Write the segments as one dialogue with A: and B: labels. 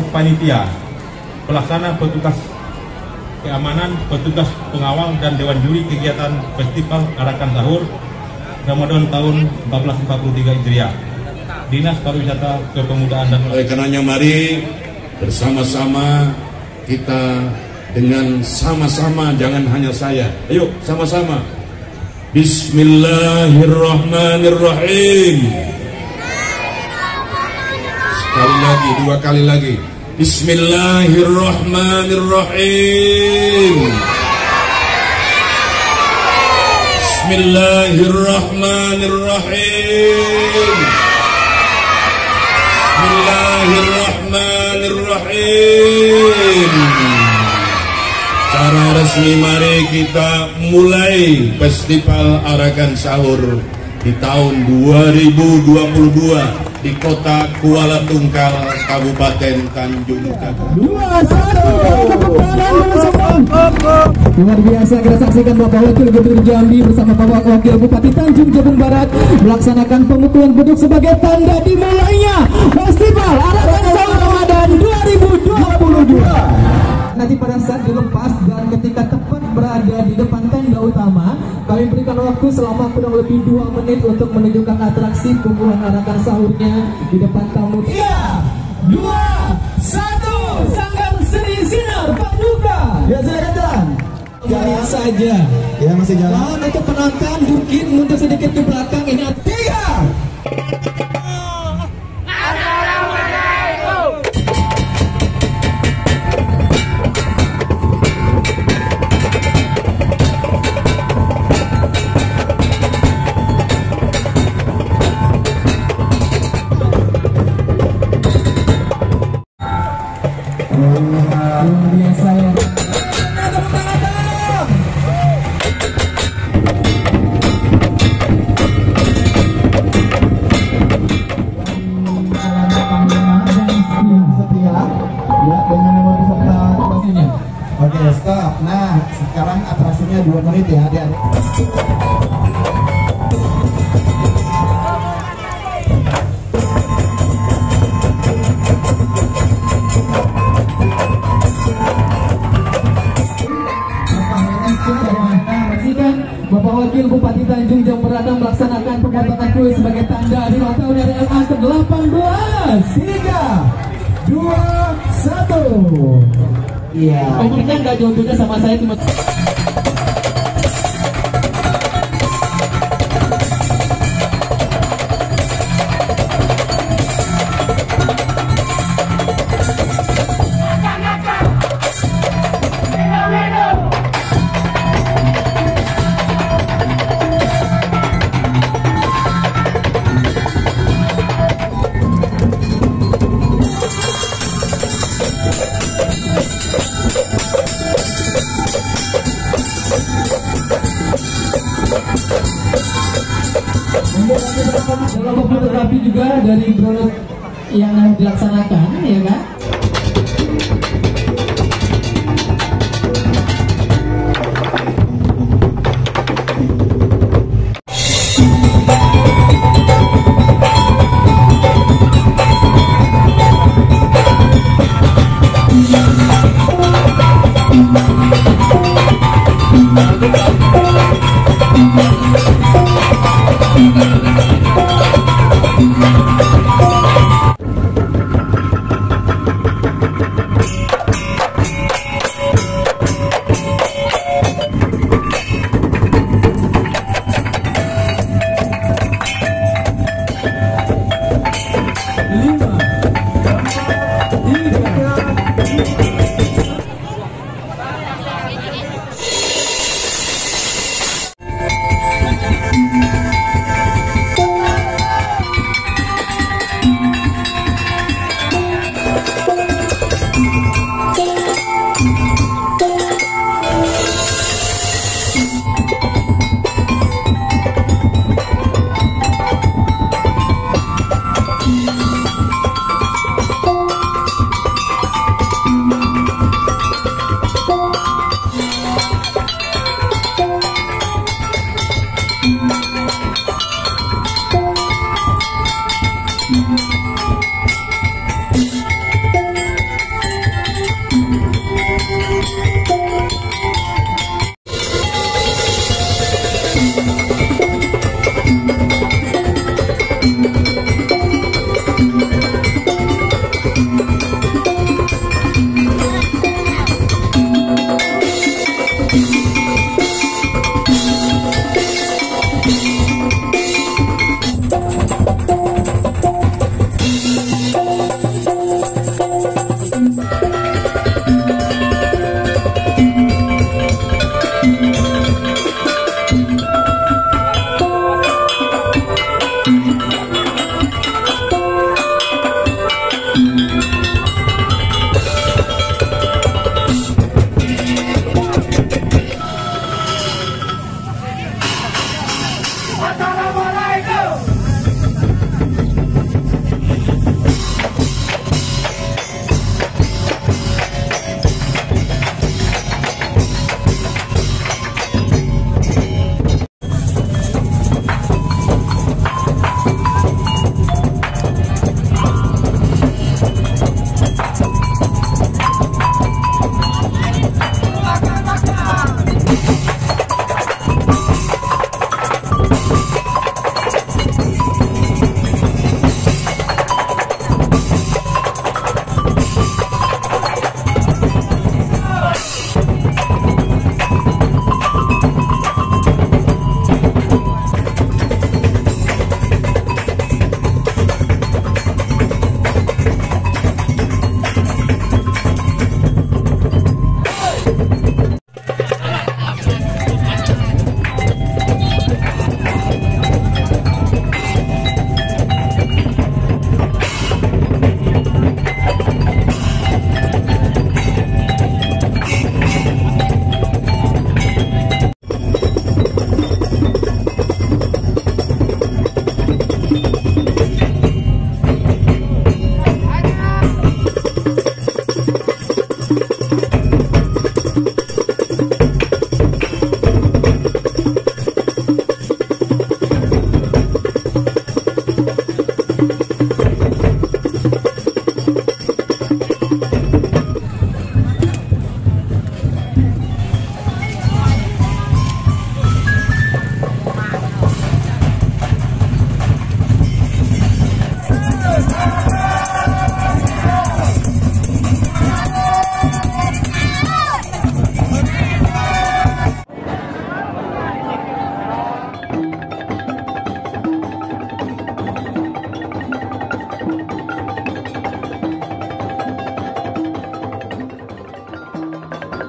A: panitia, pelaksana, petugas keamanan, petugas pengawal, dan dewan juri kegiatan Festival Arakan Sahur Ramadan tahun 1443 Hijriah, Dinas Pariwisata Kepemudaan dan
B: oleh karenanya mari bersama-sama kita dengan sama-sama, jangan hanya saya, ayo sama-sama. Bismillahirrahmanirrahim. Sekali lagi, dua kali lagi. Bismillahirrahmanirrahim. Bismillahirrahmanirrahim. Bismillahirrahmanirrahim. Secara resmi mari kita mulai Festival Arakan Sahur di tahun 2022 di kota Kuala Tungkal, Kabupaten Tanjung Jabung.
C: 2-1 luar biasa kita saksikan Bapak Wakil Gubernur Jambi bersama Bapak Wakil Bupati Tanjung Jabung Barat melaksanakan pemukulan beduk sebagai tanda dimulainya Festival Arakan Sahur Ramadan 2022. Nanti pada saat dilepas dan ketika tepat berada di depan tenda utama, kami berikan waktu selama kurang lebih 2 menit untuk menunjukkan atraksi pembukaan arakan sahurnya di depan tamu. 3, 2, 1, Sanggar Seni Sinar Paduka. Ya, silakan jalan. Jalan saja. Ya, masih jalan. Dan untuk penonton mungkin mundur sedikit ke belakang. Ini 3. Biasa ya. Oke, stop. Nah, sekarang atraksinya 2 menit ya, adik-adik. Bapak Wakil Bupati Tanjung Jabung Barat melaksanakan pemotongan kuis sebagai tanda di ulang tahun RLA ke-18. 3, 2, 1. Iya. Umurnya nggak jauh beda sama saya, cuma dalam fotografi juga dari produk yang dilaksanakan, ya kan?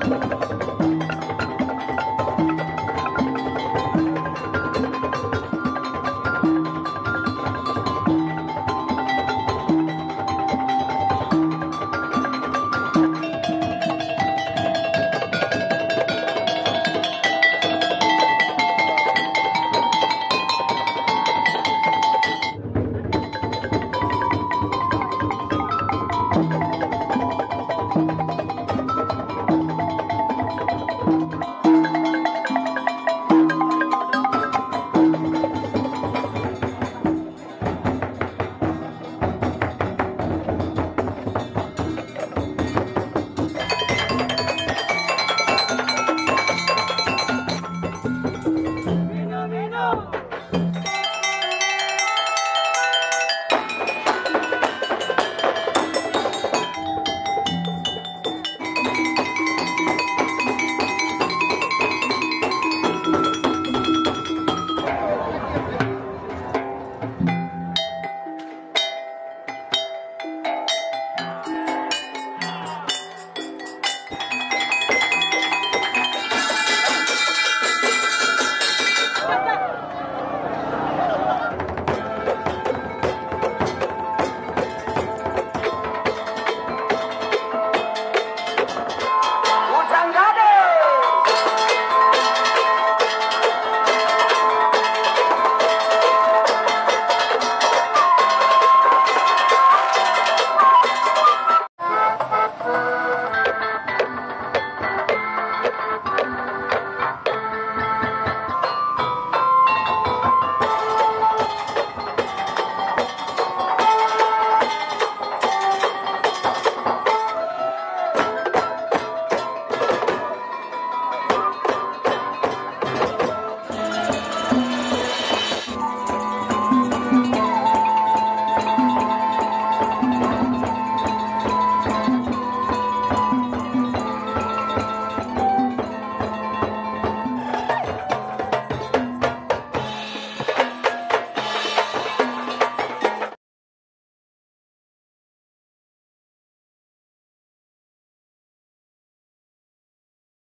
C: Pak.